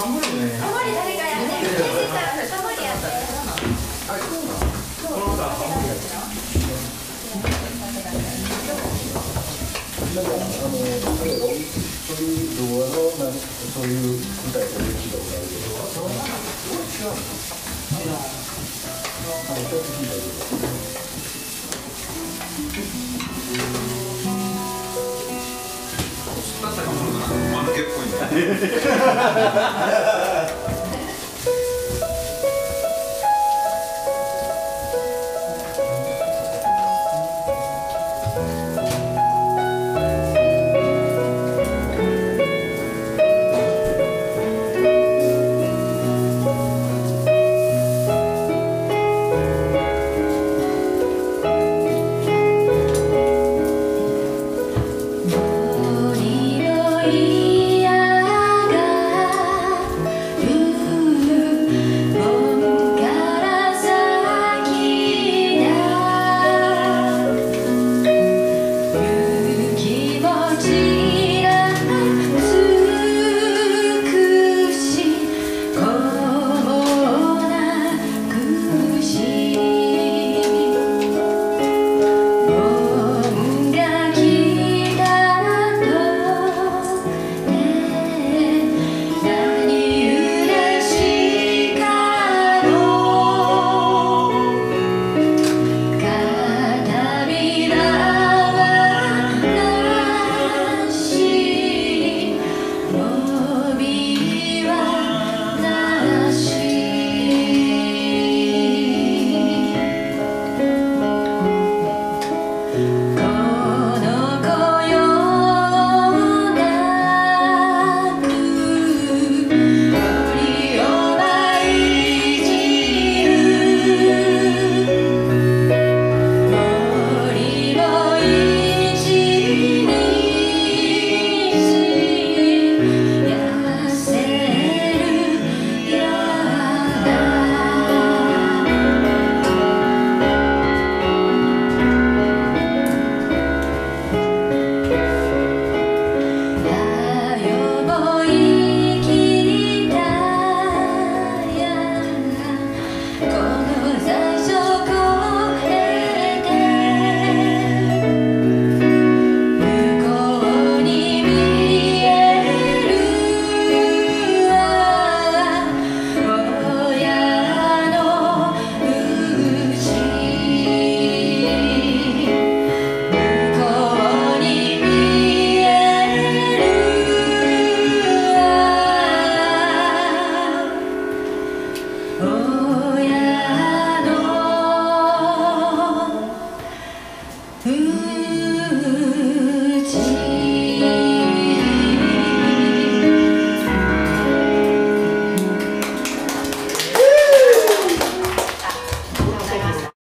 ハモリね。 ハモリ誰かやって。先生からハモリやって。 はい、そうなの。この方はハモリやって。 なんかそういう動画のそういう舞台という機能があるけど、そう違うの？ちょっと聞いたけど。 間抜けっぽいね。